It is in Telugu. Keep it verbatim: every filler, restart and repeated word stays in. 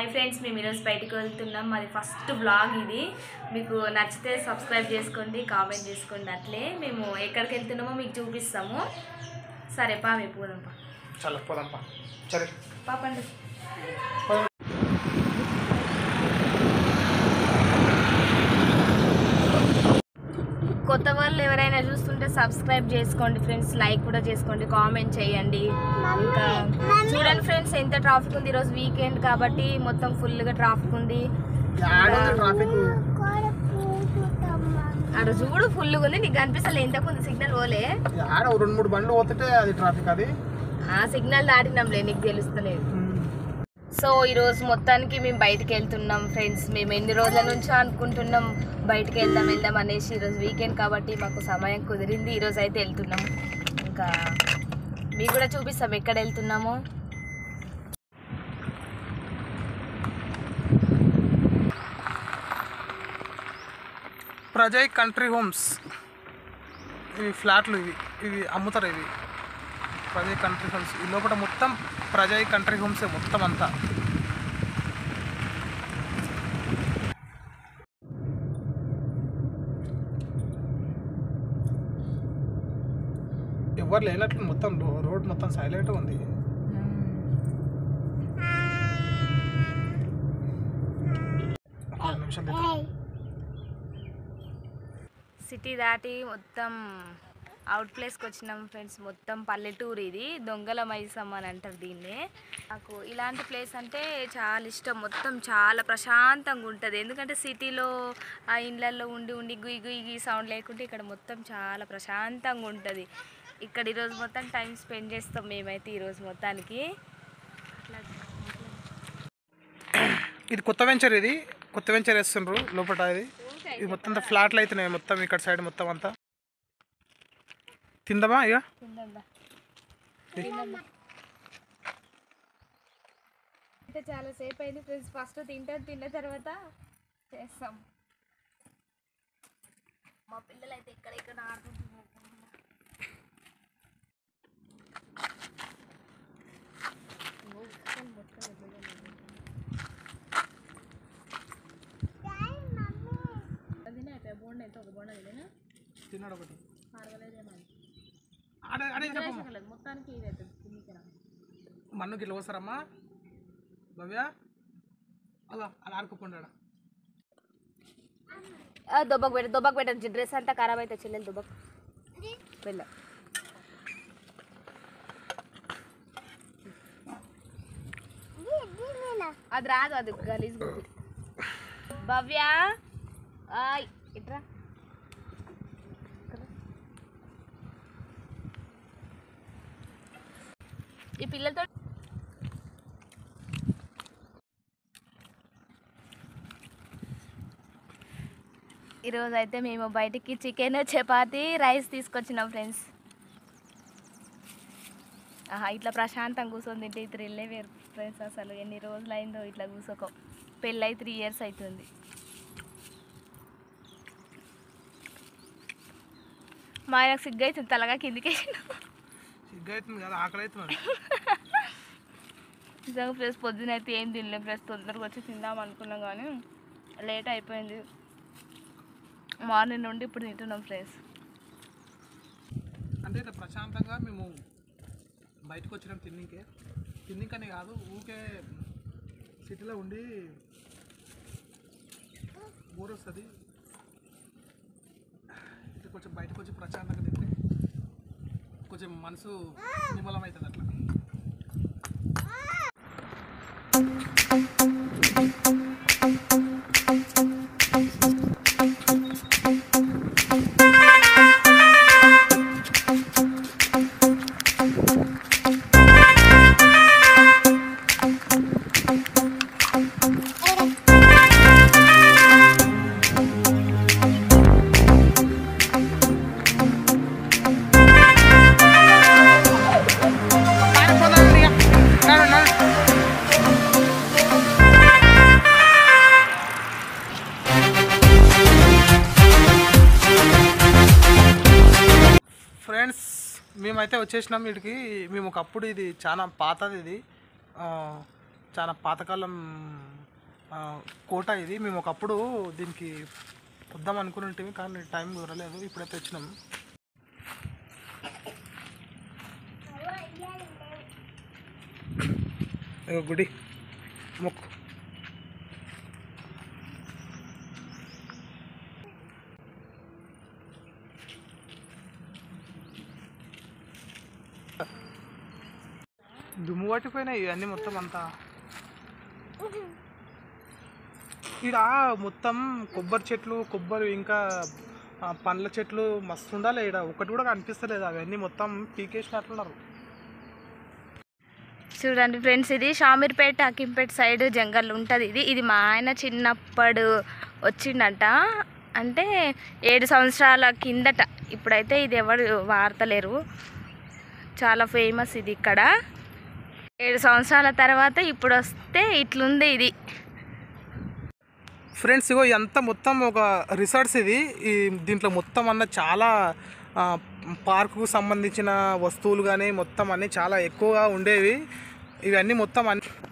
హాయ్ ఫ్రెండ్స్, మేము ఈరోజు బయటికి వెళ్తున్నాం. మాది ఫస్ట్ బ్లాగ్ ఇది. మీకు నచ్చితే సబ్స్క్రైబ్ చేసుకోండి, కామెంట్ చేసుకోండి. అట్లే మేము ఎక్కడికి వెళ్తున్నామో మీకు చూపిస్తాము. సరే పా, మేము పోదాం పా. చాలా పోదాం పా. సరే పాపండి. కొత్త వాళ్ళు ఎవరైనా చూస్తుంటే సబ్స్క్రైబ్ చేసుకోండి ఫ్రెండ్స్, లైక్ కూడా చేసుకోండి, కామెంట్ చేయండి. ఇంకా చూడండి ఫ్రెండ్స్, ఎంత ట్రాఫిక్ ఉంది. ఈరోజు వీకెండ్ కాబట్టి మొత్తం ఫుల్గా ట్రాఫిక్ ఉంది. అక్కడ చూడు ఫుల్గా ఉంది. నీకు కనిపిస్తలే ఇంతకుముందు సిగ్నల్ పోలే, రెండు మూడు బండ్లు పోతుంటే అది ట్రాఫిక్. అది సిగ్నల్ దాటినాంలే, నీకు తెలుస్తలేదు. సో ఈరోజు మొత్తానికి మేము బయటకు వెళ్తున్నాం ఫ్రెండ్స్. మేము ఎన్ని రోజుల నుంచో అనుకుంటున్నాం బయటకు వెళ్దాం వెళ్దాం అనేసి. ఈరోజు వీకెండ్ కాబట్టి మాకు సమయం కుదిరింది. ఈరోజు అయితే వెళ్తున్నాం. ఇంకా మీకు కూడా చూపిస్తాం ఎక్కడ వెళ్తున్నామో. ప్రజయ్ కంట్రీ హోమ్స్, ఇవి ఫ్లాట్లు, ఇవి ఇవి అమ్ముతారు. ఇవి ప్రజయ్ కంట్రీ హోమ్స్. ఈ లోపల మొత్తం ప్రజయ్ కంట్రీ హోమ్సే మొత్తం అంతా. ఎవరు లేనట్లు మొత్తం రోడ్ మొత్తం సైలెంట్గా ఉంది. సిటీ దాటి మొత్తం అవుట్ ప్లేస్కి వచ్చినాం ఫ్రెండ్స్. మొత్తం పల్లెటూరు ఇది, దొంగల మైసమ్మ అని అంటారు దీన్ని. నాకు ఇలాంటి ప్లేస్ అంటే చాలా ఇష్టం. మొత్తం చాలా ప్రశాంతంగా ఉంటుంది. ఎందుకంటే సిటీలో ఆ ఇండ్లల్లో ఉండి ఉండి గుయ్ గుయ్ గుయ్ సౌండ్ లేకుంటే ఇక్కడ మొత్తం చాలా ప్రశాంతంగా ఉంటుంది. ఇక్కడ ఈరోజు మొత్తం టైం స్పెండ్ చేస్తాం మేమైతే ఈరోజు మొత్తానికి. ఇది కొత్త వెంచర్, ఇది కొత్త వెంచర్ వేస్తుండ్రు లోపల. ఇది ఇది మొత్తం ఫ్లాట్లు అవుతున్నాయి మొత్తం ఇక్కడ సైడ్ మొత్తం అంతా. తిందమా ఇక అంటే చాలా సేపు అయింది ఫ్రెండ్స్. ఫస్ట్ తింటాం, తిన్న తర్వాత చేస్తాం. మా పిల్లలు అయితే ఇక్కడ ఇక్కడ ఆడుకుంటున్నారు. బోండ ఎంత ఒక బోండ తినేనా తిన్నాడు ఒకటి అరవలేదేమో మొత్తానికి ఇది అవుతుంది. మన్నుకి ఇట్లా వస్తారమ్మా భవ్య, అలా అలా ఆడుకోకుండా దొబ్బకు పెట్ట దొబ్బకు పెట్ట డ్రెస్ అంతా ఖరాబ్ అవుతుంది చెల్లెలు. దొబ్బకు వెళ్ళ అది రాదు, అది గలీజ్. భవ్య ఇట్రా. ఈ పిల్లలతో ఈరోజు అయితే మేము బయటికి చికెన్, చపాతి, రైస్ తీసుకొచ్చినాం ఫ్రెండ్స్. ఆహా, ఇట్లా ప్రశాంతంగా కూర్చొని తింటే ఈ త్రిల్లే వేరు ఫ్రెండ్స్. అసలు ఎన్ని రోజులు అయిందో ఇట్లా కూర్చోకో. పెళ్ళి త్రీ ఇయర్స్ అవుతుంది. మా ఆయనకు సిగ్గు అవుతుంది, తలగా కిందికి సిగ్గు అవుతుంది కదా, ఆకలి అవుతుంది నిజంగా. ఫ్రెండ్స్ పొద్దున అయితే ఏం తినలేం ఫ్రెండ్స్. తొందరగా వచ్చి తిందాం అనుకున్నాం కానీ లేట్ అయిపోయింది. మార్నింగ్ నుండి ఇప్పుడు తింటున్నాం ఫ్రెండ్స్. అంటే ఇట్లా ప్రశాంతంగా మేము బయటకు వచ్చినాం తిన్నికే. తిన్నికనే కాదు, ఊకే సిటీలో ఉండి బోర్ వస్తుంది. కొంచెం బయటకు వచ్చి ప్రశాంతంగా తింటే కొంచెం మనసు నిమ్మలం అవుతుంది అట్లా. మేమైతే వచ్చేసినాం వీడికి. మేము ఒకప్పుడు ఇది చాలా పాతది, ఇది చాలా పాతకాలం కోట ఇది. మేము ఒకప్పుడు దీనికి వద్దాం అనుకుని ఉంటే కానీ టైం కుదరలేదు, ఇప్పుడైతే వచ్చినాం. గుడి మొక్కు. దుమ్ము పట్టిపోయినాయి ఇవన్నీ మొత్తం అంతా. ఇక్కడ మొత్తం కొబ్బరి చెట్లు, కొబ్బరి ఇంకా పండ్ల చెట్లు మస్తు ఉండాలి. ఇక్కడ ఒకటి కూడా కనిపిస్తలేదు, అవన్నీ మొత్తం పీకేసినట్లున్నారు. చూడండి ఫ్రెండ్స్, ఇది షామీర్పేట అకింపేట సైడ్ జంగల్ ఉంటుంది. ఇది ఇది మా ఆయన చిన్నప్పుడు వచ్చిండట, అంటే ఏడు సంవత్సరాల కిందట. ఇప్పుడైతే ఇది ఎవరు వార్తలేరు, చాలా ఫేమస్ ఇది ఇక్కడ. ఏడు సంవత్సరాల తర్వాత ఇప్పుడు వస్తే ఇట్లుంది ఇది. ఫ్రెండ్స్ ఇగో ఇదంతా మొత్తం ఒక రిసార్ట్స్ ఇది. ఈ దీంట్లో మొత్తం అన్న చాలా పార్కుకు సంబంధించిన వస్తువులు కానీ మొత్తం అన్నీ చాలా ఎక్కువగా ఉండేవి. ఇవన్నీ మొత్తం అన్ని